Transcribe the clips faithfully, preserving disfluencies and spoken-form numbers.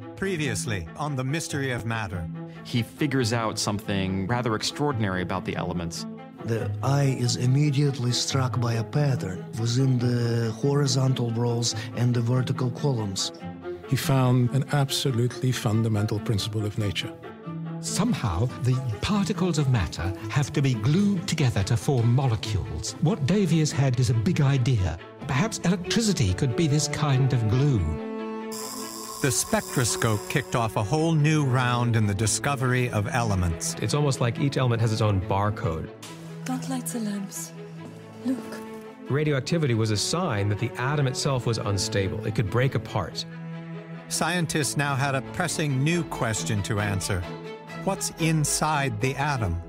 Previously on The Mystery of Matter. He figures out something rather extraordinary about the elements. The eye is immediately struck by a pattern within the horizontal rows and the vertical columns. He found an absolutely fundamental principle of nature. Somehow, the particles of matter have to be glued together to form molecules. What Davy has had is a big idea. Perhaps electricity could be this kind of glue. The spectroscope kicked off a whole new round in the discovery of elements. It's almost like each element has its own barcode. Don't light the lamps. Look. Radioactivity was a sign that the atom itself was unstable. It could break apart. Scientists now had a pressing new question to answer. What's inside the atom?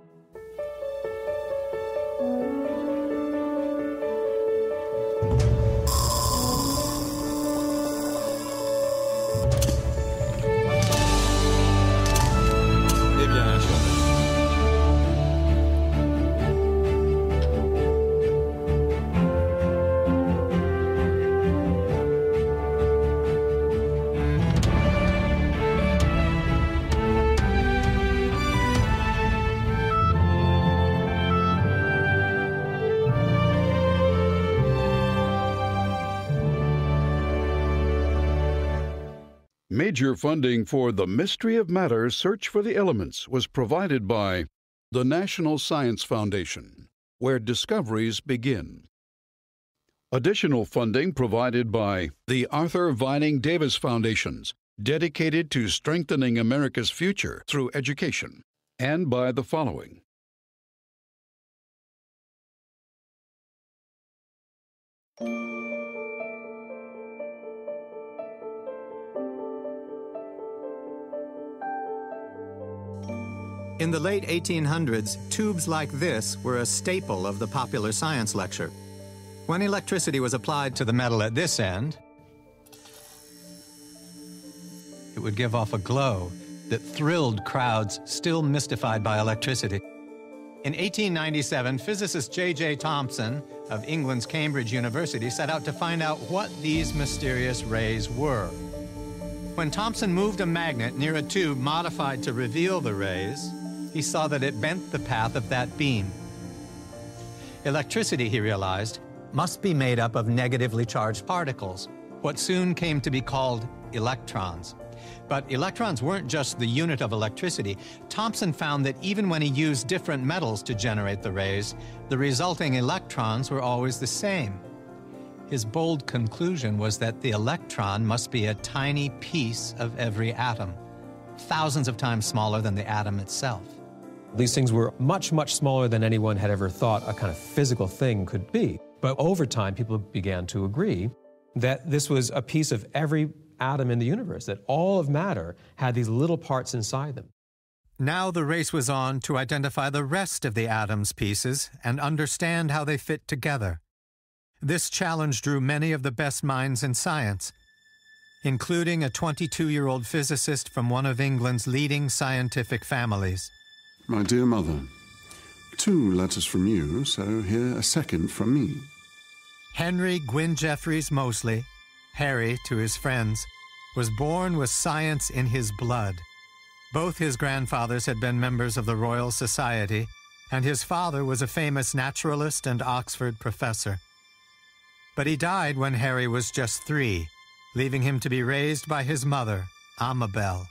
Major funding for The Mystery of Matter Search for the Elements was provided by the National Science Foundation, where discoveries begin. Additional funding provided by the Arthur Vining Davis Foundations, dedicated to strengthening America's future through education, and by the following. In the late eighteen hundreds, tubes like this were a staple of the popular science lecture. When electricity was applied to the metal at this end, it would give off a glow that thrilled crowds still mystified by electricity. In eighteen ninety-seven, physicist J J Thomson of England's Cambridge University set out to find out what these mysterious rays were. When Thomson moved a magnet near a tube modified to reveal the rays, he saw that it bent the path of that beam. Electricity, he realized, must be made up of negatively charged particles, what soon came to be called electrons. But electrons weren't just the unit of electricity. Thomson found that even when he used different metals to generate the rays, the resulting electrons were always the same. His bold conclusion was that the electron must be a tiny piece of every atom, thousands of times smaller than the atom itself. These things were much, much smaller than anyone had ever thought a kind of physical thing could be. But over time, people began to agree that this was a piece of every atom in the universe, that all of matter had these little parts inside them. Now the race was on to identify the rest of the atom's pieces and understand how they fit together. This challenge drew many of the best minds in science, including a twenty-two-year-old physicist from one of England's leading scientific families. My dear mother, two letters from you, so here a second from me. Henry Gwyn Jeffreys Moseley, Harry to his friends, was born with science in his blood. Both his grandfathers had been members of the Royal Society, and his father was a famous naturalist and Oxford professor. But he died when Harry was just three, leaving him to be raised by his mother, Amabel.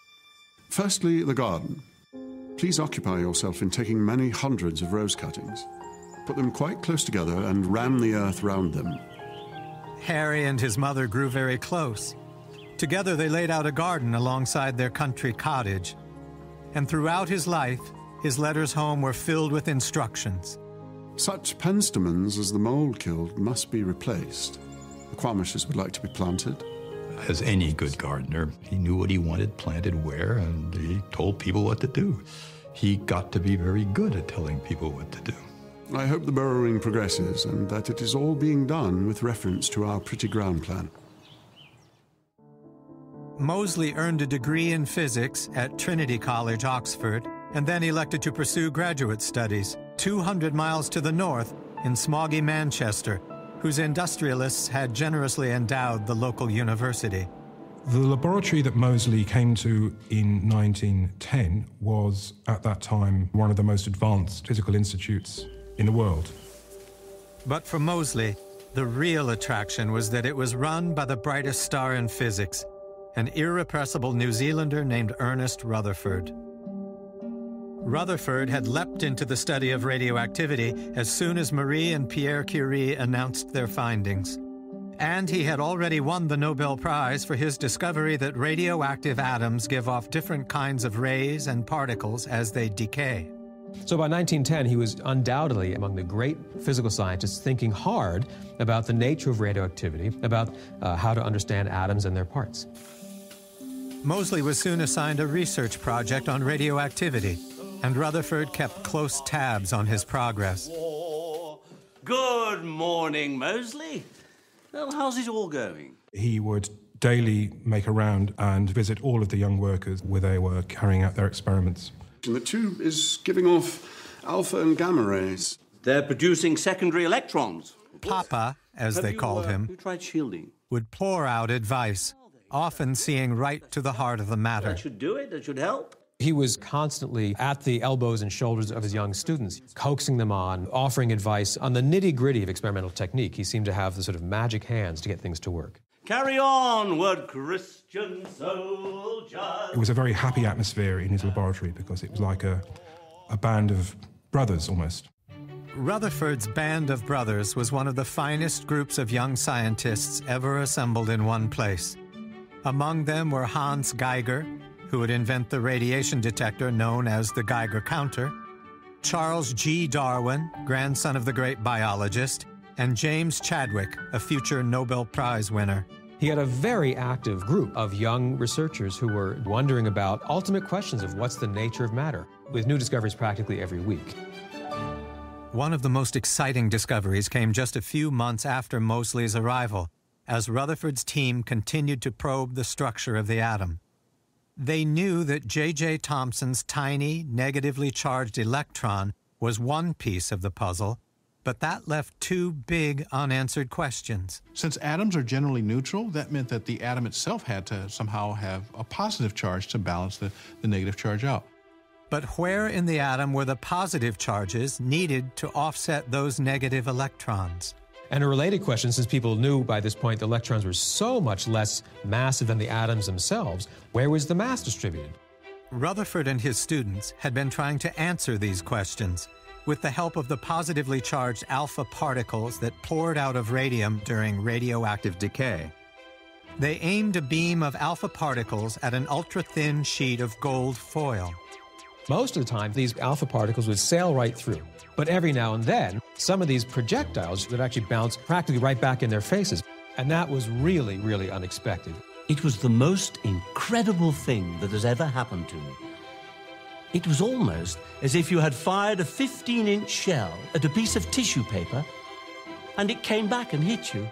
Firstly, the garden. Please occupy yourself in taking many hundreds of rose cuttings. Put them quite close together and ram the earth round them. Harry and his mother grew very close. Together they laid out a garden alongside their country cottage. And throughout his life, his letters home were filled with instructions. Such penstemons as the mole killed must be replaced. The quamishes would like to be planted. As any good gardener, he knew what he wanted planted where, and he told people what to do. He got to be very good at telling people what to do. I hope the burrowing progresses and that it is all being done with reference to our pretty ground plan. Moseley earned a degree in physics at Trinity College, Oxford, and then elected to pursue graduate studies two hundred miles to the north in smoggy Manchester, whose industrialists had generously endowed the local university. The laboratory that Moseley came to in nineteen ten was, at that time, one of the most advanced physical institutes in the world. But for Moseley, the real attraction was that it was run by the brightest star in physics, an irrepressible New Zealander named Ernest Rutherford. Rutherford had leapt into the study of radioactivity as soon as Marie and Pierre Curie announced their findings. And he had already won the Nobel Prize for his discovery that radioactive atoms give off different kinds of rays and particles as they decay. So by nineteen ten, he was undoubtedly among the great physical scientists thinking hard about the nature of radioactivity, about uh, how to understand atoms and their parts. Moseley was soon assigned a research project on radioactivity, and Rutherford kept close tabs on his progress. Good morning, Moseley. Well, how's it all going? He would daily make a round and visit all of the young workers where they were carrying out their experiments. And the tube is giving off alpha and gamma rays. They're producing secondary electrons. Papa, as Have they you, called uh, him, you tried shielding? would pour out advice, often seeing right to the heart of the matter. That should do it. That should help. He was constantly at the elbows and shoulders of his young students, coaxing them on, offering advice on the nitty-gritty of experimental technique. He seemed to have the sort of magic hands to get things to work. Carry on, word Christian soldier. It was a very happy atmosphere in his laboratory because it was like a, a band of brothers almost. Rutherford's Band of Brothers was one of the finest groups of young scientists ever assembled in one place. Among them were Hans Geiger, who would invent the radiation detector known as the Geiger counter, Charles G. Darwin, grandson of the great biologist, and James Chadwick, a future Nobel Prize winner. He had a very active group of young researchers who were wondering about ultimate questions of what's the nature of matter, with new discoveries practically every week. One of the most exciting discoveries came just a few months after Moseley's arrival, as Rutherford's team continued to probe the structure of the atom. They knew that J J Thomson's tiny, negatively charged electron was one piece of the puzzle, but that left two big unanswered questions. Since atoms are generally neutral, that meant that the atom itself had to somehow have a positive charge to balance the, the negative charge out. But where in the atom were the positive charges needed to offset those negative electrons? And a related question, since people knew by this point the electrons were so much less massive than the atoms themselves, where was the mass distributed? Rutherford and his students had been trying to answer these questions with the help of the positively charged alpha particles that poured out of radium during radioactive decay. They aimed a beam of alpha particles at an ultra-thin sheet of gold foil. Most of the time, these alpha particles would sail right through. But every now and then, some of these projectiles would actually bounce practically right back in their faces. And that was really, really unexpected. It was the most incredible thing that has ever happened to me. It was almost as if you had fired a fifteen-inch shell at a piece of tissue paper, and it came back and hit you.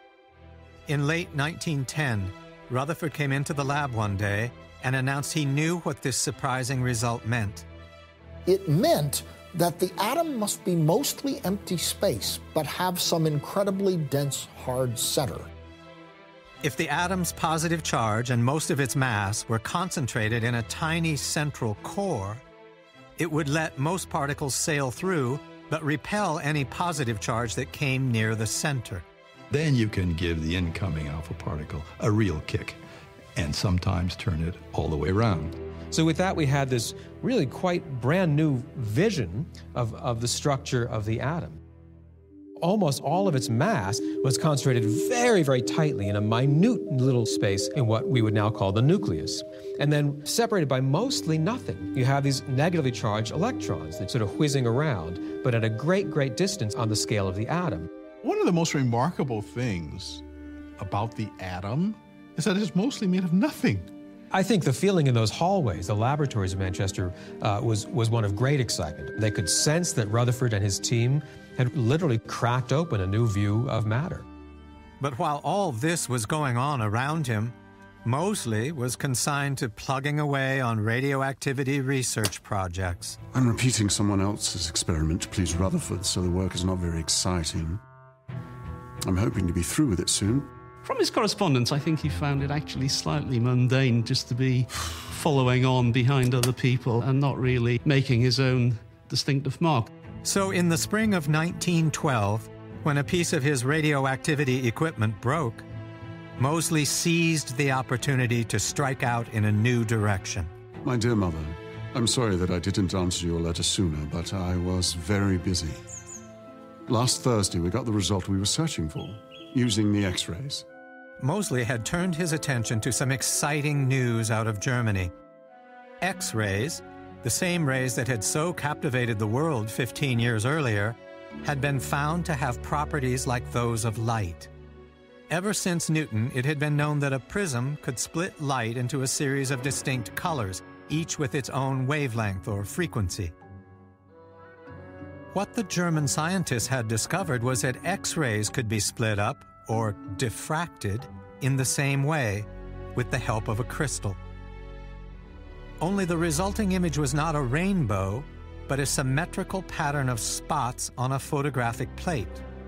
In late nineteen ten, Rutherford came into the lab one day and announced he knew what this surprising result meant. It meant that the atom must be mostly empty space, but have some incredibly dense, hard center. If the atom's positive charge and most of its mass were concentrated in a tiny central core, it would let most particles sail through, but repel any positive charge that came near the center. Then you can give the incoming alpha particle a real kick, and sometimes turn it all the way around. So with that, we had this really quite brand new vision of, of the structure of the atom. Almost all of its mass was concentrated very, very tightly in a minute little space in what we would now call the nucleus, and then separated by mostly nothing. You have these negatively charged electrons that sort of whizzing around, but at a great, great distance on the scale of the atom. One of the most remarkable things about the atom is that it's mostly made of nothing. I think the feeling in those hallways, the laboratories of Manchester, uh, was, was one of great excitement. They could sense that Rutherford and his team had literally cracked open a new view of matter. But while all this was going on around him, Moseley was consigned to plugging away on radioactivity research projects. I'm repeating someone else's experiment to please Rutherford, so the work is not very exciting. I'm hoping to be through with it soon. From his correspondence, I think he found it actually slightly mundane just to be following on behind other people and not really making his own distinctive mark. So in the spring of nineteen twelve, when a piece of his radioactivity equipment broke, Moseley seized the opportunity to strike out in a new direction. My dear mother, I'm sorry that I didn't answer your letter sooner, but I was very busy. Last Thursday, we got the result we were searching for, using the X-rays. Moseley had turned his attention to some exciting news out of Germany. X-rays, the same rays that had so captivated the world fifteen years earlier, had been found to have properties like those of light. Ever since Newton, it had been known that a prism could split light into a series of distinct colors, each with its own wavelength or frequency. What the German scientists had discovered was that X-rays could be split up, or diffracted, in the same way, with the help of a crystal. Only the resulting image was not a rainbow, but a symmetrical pattern of spots on a photographic plate.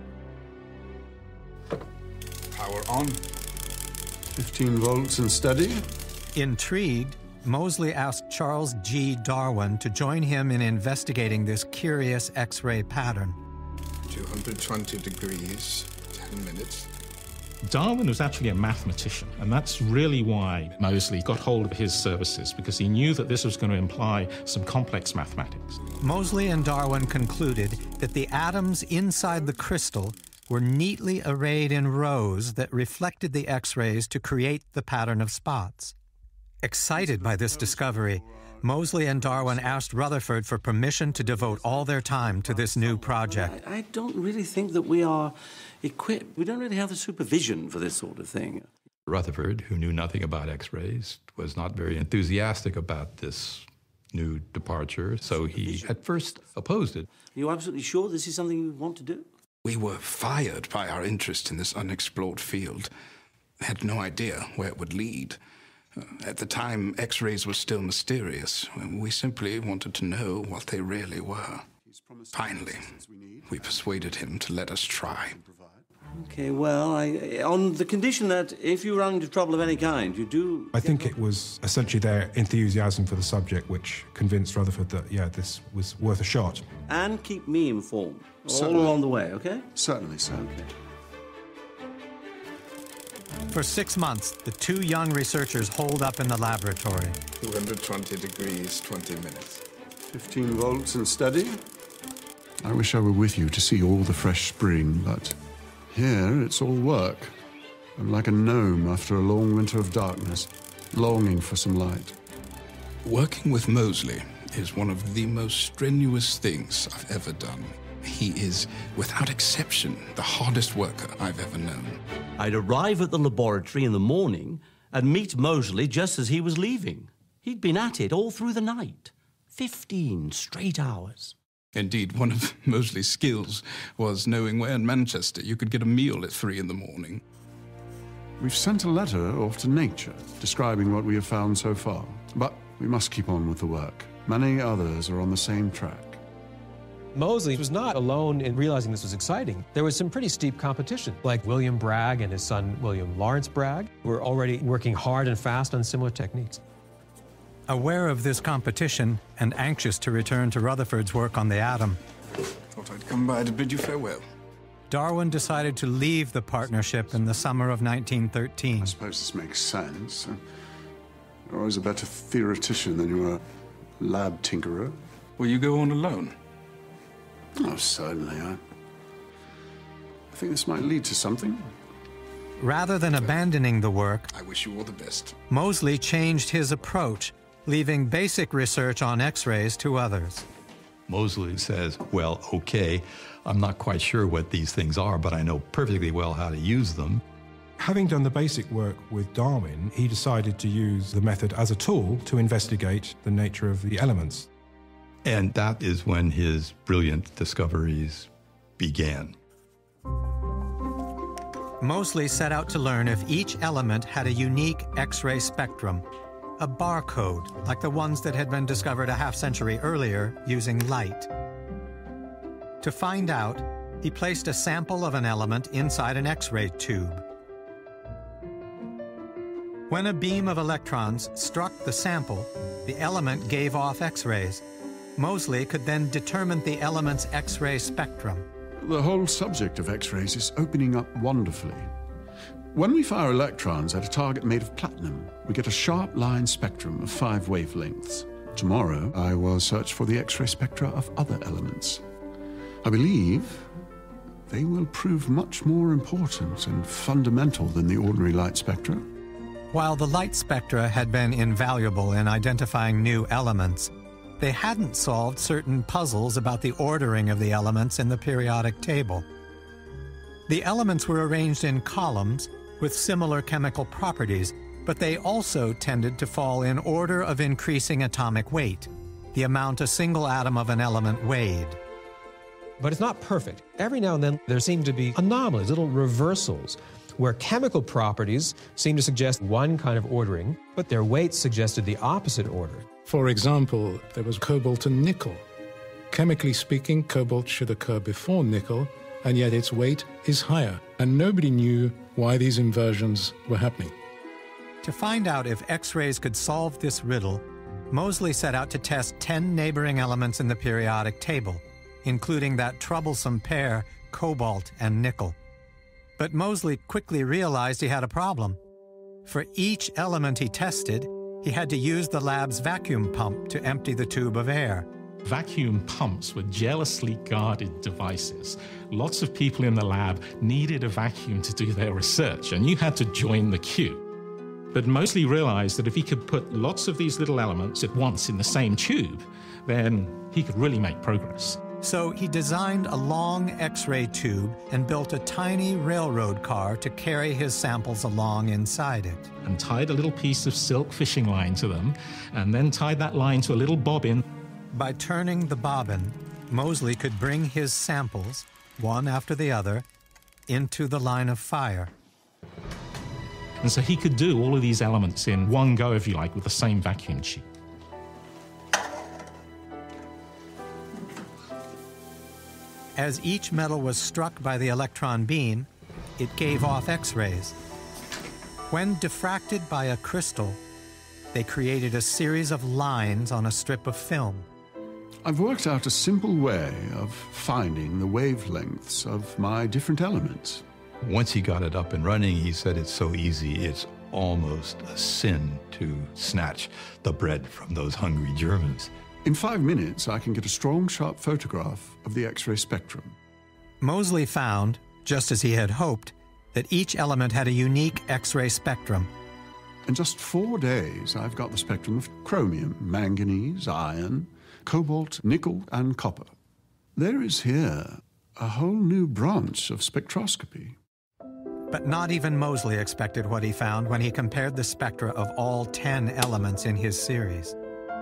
Power on. fifteen volts and steady. Intrigued, Moseley asked Charles G. Darwin to join him in investigating this curious X-ray pattern. two hundred twenty degrees, ten minutes. Darwin was actually a mathematician, and that's really why Moseley got hold of his services, because he knew that this was going to imply some complex mathematics. Moseley and Darwin concluded that the atoms inside the crystal were neatly arrayed in rows that reflected the X-rays to create the pattern of spots. Excited by this discovery, Moseley and Darwin asked Rutherford for permission to devote all their time to this new project. I, I don't really think that we are equipped. We don't really have the supervision for this sort of thing. Rutherford, who knew nothing about X-rays, was not very enthusiastic about this new departure, so he at first opposed it. Are you absolutely sure this is something you want to do? We were fired by our interest in this unexplored field. Had no idea where it would lead. Uh, at the time, X-rays were still mysterious. We simply wanted to know what they really were. Finally, we persuaded him to let us try. Okay, well, I, on the condition that if you run into trouble of any kind, you do... I think it was essentially their enthusiasm for the subject which convinced Rutherford that, yeah, this was worth a shot. And keep me informed all Certainly. along the way, okay? Certainly, sir. Okay. For six months, the two young researchers holed up in the laboratory. two hundred twenty degrees, twenty minutes. fifteen volts and steady. I wish I were with you to see all the fresh spring, but here it's all work. I'm like a gnome after a long winter of darkness, longing for some light. Working with Moseley is one of the most strenuous things I've ever done. He is, without exception, the hardest worker I've ever known. I'd arrive at the laboratory in the morning and meet Moseley just as he was leaving. He'd been at it all through the night. Fifteen straight hours. Indeed, one of Moseley's skills was knowing where in Manchester you could get a meal at three in the morning. We've sent a letter off to Nature, describing what we have found so far. But we must keep on with the work. Many others are on the same track. Moseley was not alone in realizing this was exciting. There was some pretty steep competition, like William Bragg and his son William Lawrence Bragg were already working hard and fast on similar techniques. Aware of this competition and anxious to return to Rutherford's work on the atom, Thought I'd come by to bid you farewell. Darwin decided to leave the partnership in the summer of nineteen thirteen. I suppose this makes sense. You're always a better theoretician than you are a lab tinkerer. Will you go on alone? Oh, certainly. I, I think this might lead to something. Rather than abandoning the work, I wish you all the best. Moseley changed his approach, leaving basic research on X-rays to others. Moseley says, well, okay, I'm not quite sure what these things are, but I know perfectly well how to use them. Having done the basic work with Darwin, he decided to use the method as a tool to investigate the nature of the elements. And that is when his brilliant discoveries began. Moseley set out to learn if each element had a unique X-ray spectrum, a barcode like the ones that had been discovered a half-century earlier using light. To find out, he placed a sample of an element inside an X-ray tube. When a beam of electrons struck the sample, the element gave off X-rays. Moseley could then determine the element's X-ray spectrum. The whole subject of X-rays is opening up wonderfully. When we fire electrons at a target made of platinum, we get a sharp line spectrum of five wavelengths. Tomorrow, I will search for the X-ray spectra of other elements. I believe they will prove much more important and fundamental than the ordinary light spectra. While the light spectra had been invaluable in identifying new elements, they hadn't solved certain puzzles about the ordering of the elements in the periodic table. The elements were arranged in columns with similar chemical properties, but they also tended to fall in order of increasing atomic weight, the amount a single atom of an element weighed. But it's not perfect. Every now and then there seem to be anomalies, little reversals, where chemical properties seem to suggest one kind of ordering, but their weights suggested the opposite order. For example, there was cobalt and nickel. Chemically speaking, cobalt should occur before nickel, and yet its weight is higher, and nobody knew why these inversions were happening. To find out if X-rays could solve this riddle, Moseley set out to test ten neighboring elements in the periodic table, including that troublesome pair, cobalt and nickel. But Moseley quickly realized he had a problem. For each element he tested, he had to use the lab's vacuum pump to empty the tube of air. Vacuum pumps were jealously guarded devices. Lots of people in the lab needed a vacuum to do their research, and you had to join the queue. But Moseley realized that if he could put lots of these little elements at once in the same tube, then he could really make progress. So he designed a long X-ray tube and built a tiny railroad car to carry his samples along inside it. And tied a little piece of silk fishing line to them, and then tied that line to a little bobbin. By turning the bobbin, Moseley could bring his samples, one after the other, into the line of fire. And so he could do all of these elements in one go, if you like, with the same vacuum tube. As each metal was struck by the electron beam, it gave off X-rays. When diffracted by a crystal, they created a series of lines on a strip of film. I've worked out a simple way of finding the wavelengths of my different elements. Once he got it up and running, he said it's so easy, it's almost a sin to snatch the bread from those hungry Germans. In five minutes, I can get a strong, sharp photograph of the X-ray spectrum. Moseley found, just as he had hoped, that each element had a unique X-ray spectrum. In just four days, I've got the spectrum of chromium, manganese, iron, cobalt, nickel, and copper. There is here a whole new branch of spectroscopy. But not even Moseley expected what he found when he compared the spectra of all ten elements in his series.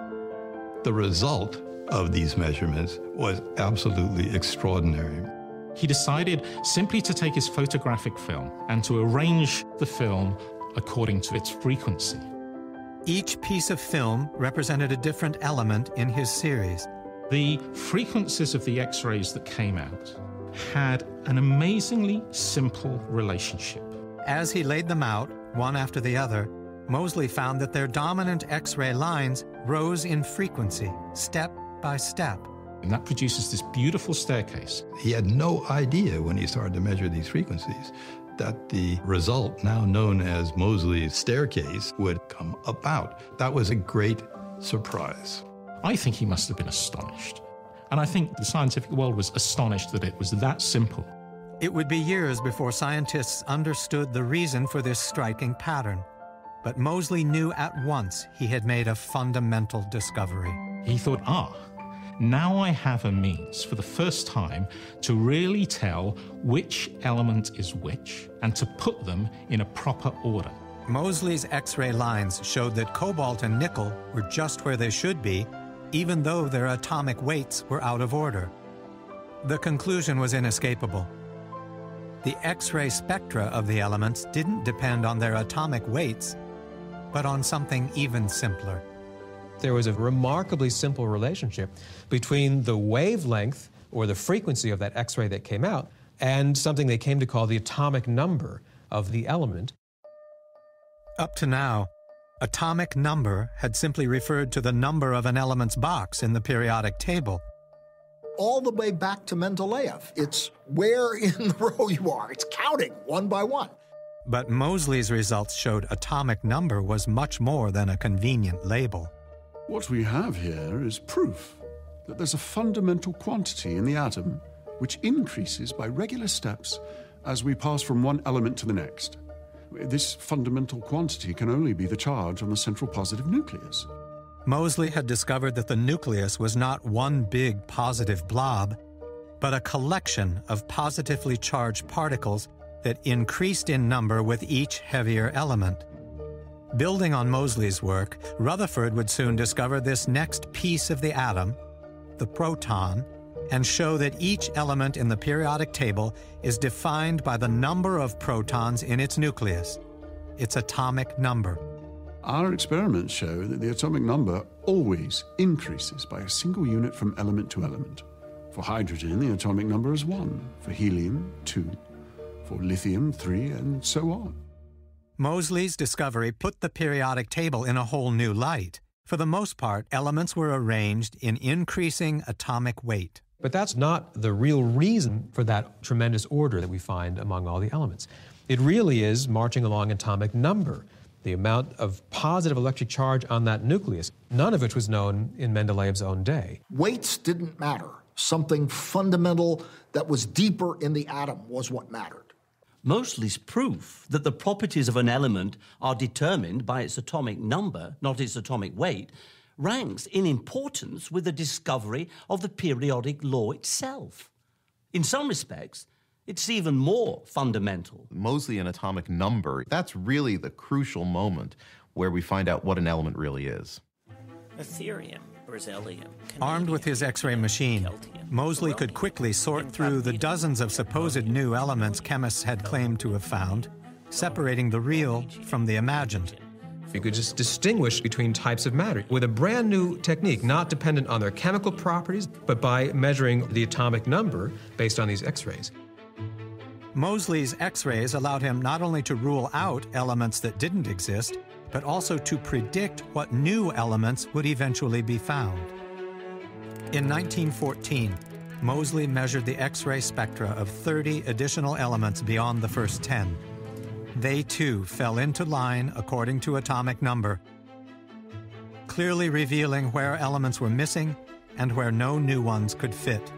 The result of these measurements was absolutely extraordinary. He decided simply to take his photographic film and to arrange the film according to its frequency. Each piece of film represented a different element in his series. The frequencies of the X-rays that came out had an amazingly simple relationship. As he laid them out, one after the other, Moseley found that their dominant X-ray lines rose in frequency, step by step. And that produces this beautiful staircase. He had no idea when he started to measure these frequencies that the result, now known as Moseley's staircase, would come about. That was a great surprise. I think he must have been astonished. And I think the scientific world was astonished that it was that simple. It would be years before scientists understood the reason for this striking pattern. But Moseley knew at once he had made a fundamental discovery. He thought, ah, now I have a means for the first time to really tell which element is which and to put them in a proper order. Moseley's X-ray lines showed that cobalt and nickel were just where they should be, even though their atomic weights were out of order. The conclusion was inescapable. The X-ray spectra of the elements didn't depend on their atomic weights, but on something even simpler. There was a remarkably simple relationship between the wavelength or the frequency of that X-ray that came out and something they came to call the atomic number of the element. Up to now, atomic number had simply referred to the number of an element's box in the periodic table. All the way back to Mendeleev, it's where in the row you are. It's counting one by one. But Moseley's results showed atomic number was much more than a convenient label. What we have here is proof that there's a fundamental quantity in the atom which increases by regular steps as we pass from one element to the next. This fundamental quantity can only be the charge on the central positive nucleus. Moseley had discovered that the nucleus was not one big positive blob, but a collection of positively charged particles that increased in number with each heavier element. Building on Moseley's work, Rutherford would soon discover this next piece of the atom, the proton, and show that each element in the periodic table is defined by the number of protons in its nucleus, its atomic number. Our experiments show that the atomic number always increases by a single unit from element to element. For hydrogen, the atomic number is one. For helium, two. For lithium, three, and so on. Moseley's discovery put the periodic table in a whole new light. For the most part, elements were arranged in increasing atomic weight. But that's not the real reason for that tremendous order that we find among all the elements. It really is marching along atomic number, the amount of positive electric charge on that nucleus, none of which was known in Mendeleev's own day. Weights didn't matter. Something fundamental that was deeper in the atom was what mattered. Moseley's proof that the properties of an element are determined by its atomic number, not its atomic weight, ranks in importance with the discovery of the periodic law itself. In some respects, it's even more fundamental. Moseley and atomic number, that's really the crucial moment where we find out what an element really is. Ethereum, beryllium. Armed with his X-ray machine, Moseley could quickly sort through the dozens of supposed new elements chemists had claimed to have found, separating the real from the imagined. You could just distinguish between types of matter with a brand new technique, not dependent on their chemical properties, but by measuring the atomic number based on these X-rays. Moseley's X-rays allowed him not only to rule out elements that didn't exist, but also to predict what new elements would eventually be found. In nineteen fourteen, Moseley measured the X-ray spectra of thirty additional elements beyond the first ten. They too fell into line according to atomic number, clearly revealing where elements were missing and where no new ones could fit.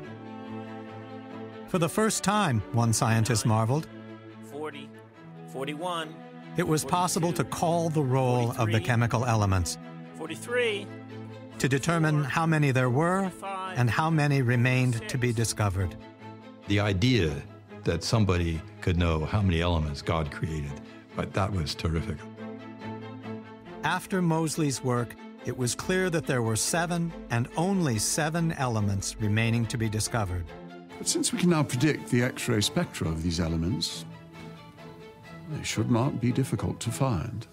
For the first time, one scientist marveled, forty, forty-one, it was possible to call the roll of the chemical elements, forty-three, to determine how many there were and how many remained to be discovered. The idea that somebody could know how many elements God created, but that was terrific. After Moseley's work, it was clear that there were seven and only seven elements remaining to be discovered. But since we can now predict the X-ray spectra of these elements, they should not be difficult to find.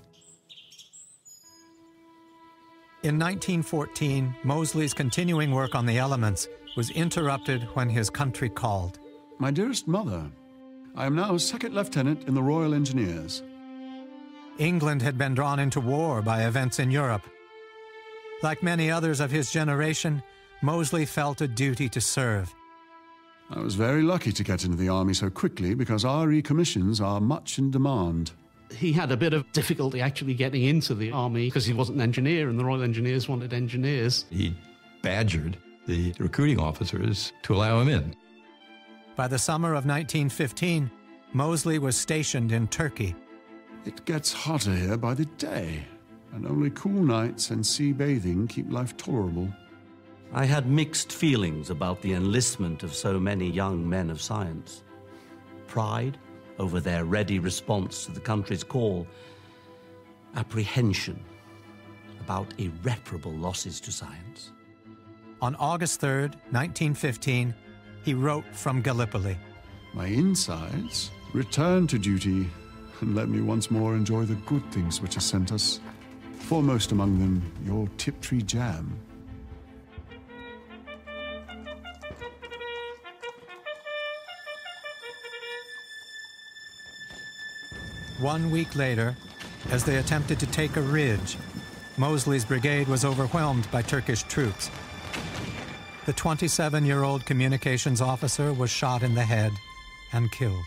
In nineteen fourteen, Moseley's continuing work on the elements was interrupted when his country called. My dearest mother, I am now a second lieutenant in the Royal Engineers. England had been drawn into war by events in Europe. Like many others of his generation, Moseley felt a duty to serve. I was very lucky to get into the army so quickly because R E commissions are much in demand. He had a bit of difficulty actually getting into the army because he wasn't an engineer and the Royal Engineers wanted engineers. He badgered the recruiting officers to allow him in. By the summer of nineteen fifteen, Moseley was stationed in Turkey. It gets hotter here by the day, and only cool nights and sea bathing keep life tolerable. I had mixed feelings about the enlistment of so many young men of science. Pride over their ready response to the country's call. Apprehension about irreparable losses to science. On August third, nineteen fifteen, he wrote from Gallipoli. My insides, return to duty and let me once more enjoy the good things which are sent us. Foremost among them, your Tiptree jam. One week later, as they attempted to take a ridge. Mosley's brigade was overwhelmed by Turkish troops. The twenty-seven-year-old communications officer was shot in the head and killed.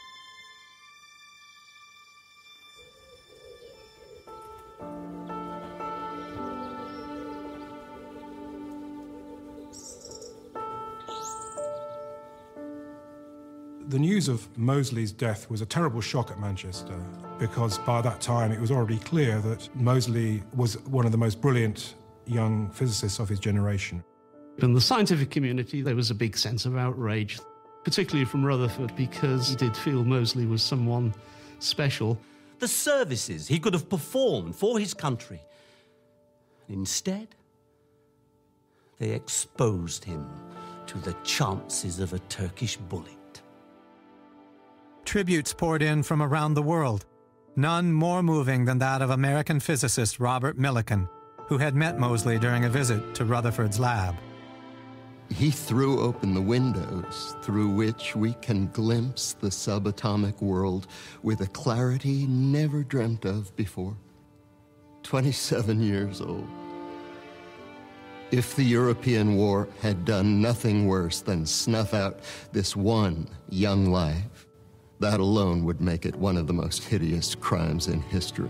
The news of Mosley's death was a terrible shock at Manchester, because by that time it was already clear that Mosley was one of the most brilliant young physicists of his generation. In the scientific community, there was a big sense of outrage, particularly from Rutherford, because he did feel Mosley was someone special. The services he could have performed for his country. Instead, they exposed him to the chances of a Turkish bullet. Tributes poured in from around the world, none more moving than that of American physicist Robert Millikan, who had met Mosley during a visit to Rutherford's lab. He threw open the windows through which we can glimpse the subatomic world with a clarity never dreamt of before. twenty-seven years old. If the European war had done nothing worse than snuff out this one young life, that alone would make it one of the most hideous crimes in history.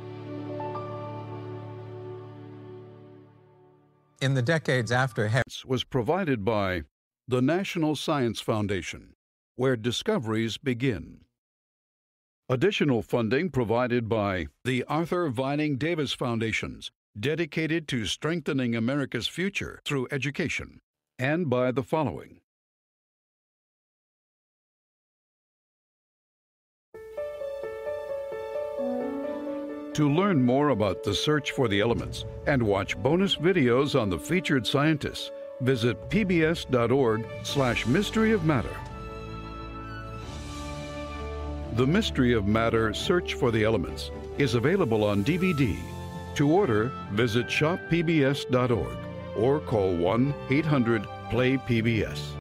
In the decades after Harry was provided by the National Science Foundation, where discoveries begin. Additional funding provided by the Arthur Vining Davis Foundations, dedicated to strengthening America's future through education, and by the following. To learn more about the search for the elements and watch bonus videos on the featured scientists, visit pbs.org slash mystery of matter. The Mystery of Matter Search for the Elements is available on D V D. To order, visit shop p b s dot org or call one eight hundred play P B S.